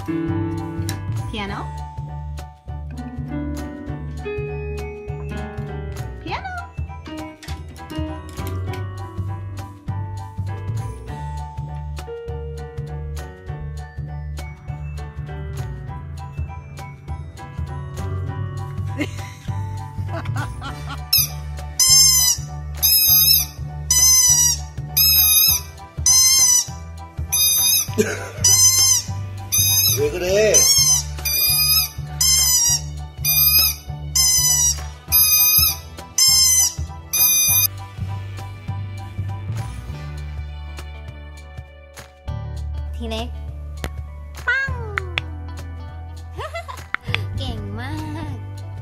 Piano. Piano. 왜 그래? ทีเล็กปัง เก่งมาก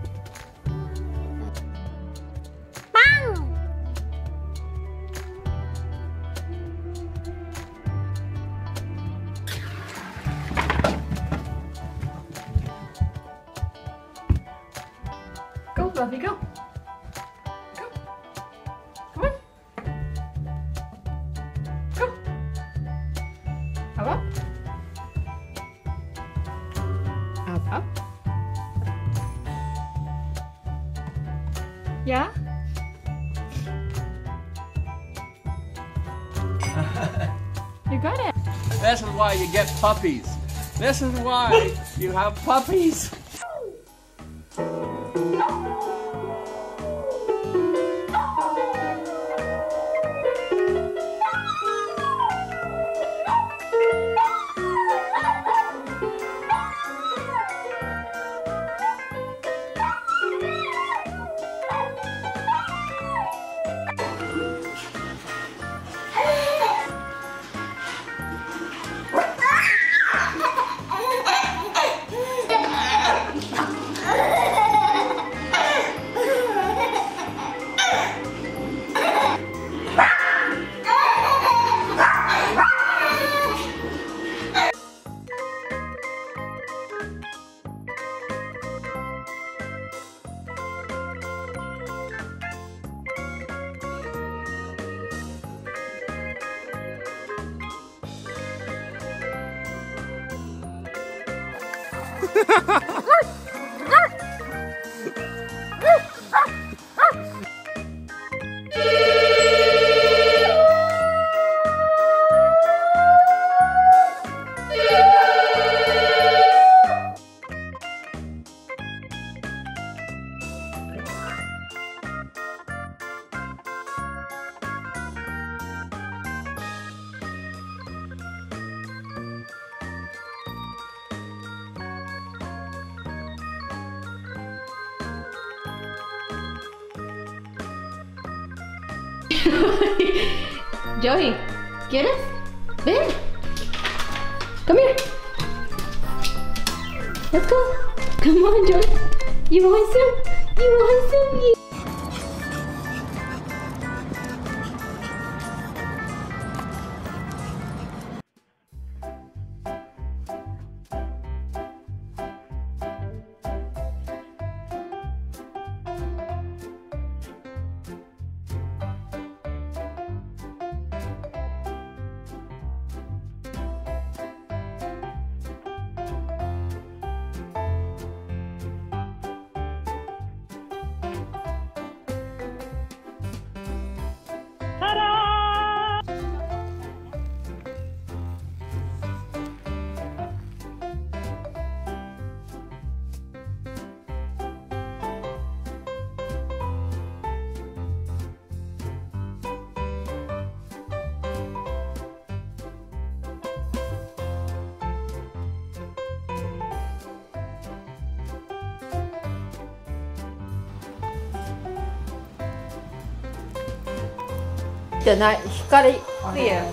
ปัง Go, Fluffy, go. Go. Come on. Go. Up, up. Up, up. Yeah? You got it. This is why you get puppies. This is why you have puppies. Joey, get it? Ben, come here. Let's go. Come on, Joey. You want some? You want some? じゃない、光クリア。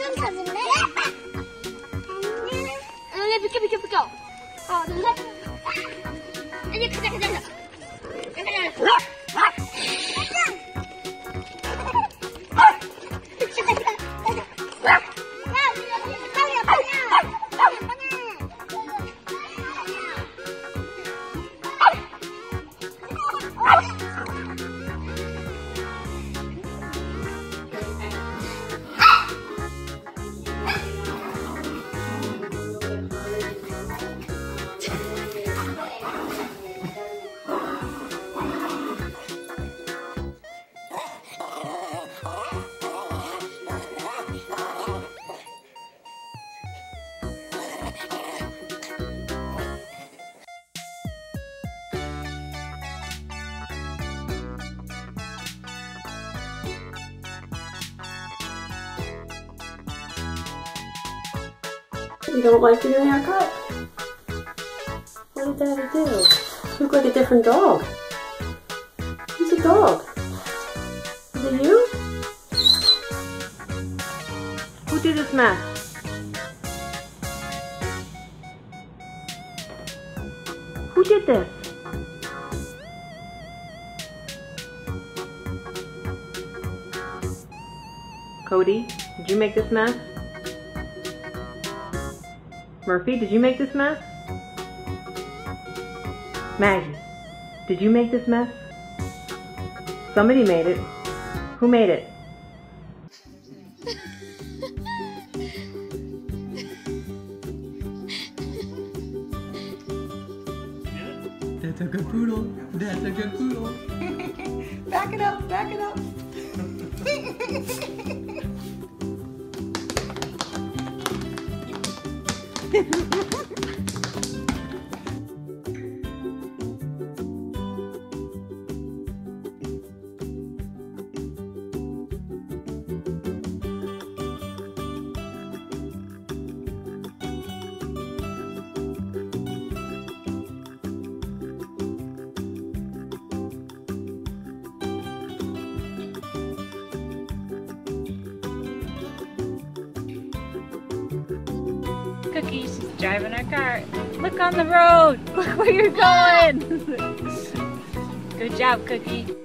좀 쳐줄래? 얘 비켜. 하나, 둘, 셋. 이제 가자. You don't like your new haircut? What did Daddy do? You look like a different dog. Who's a dog? Is it you? Who did this mess? Who did this? Cody, did you make this mess? Murphy, did you make this mess? Maggie, did you make this mess? Somebody made it. Who made it? That's a good poodle. That's a good poodle. Back it up. Cookie's driving our car. Look on the road. Look where you're going. Good job, Cookie.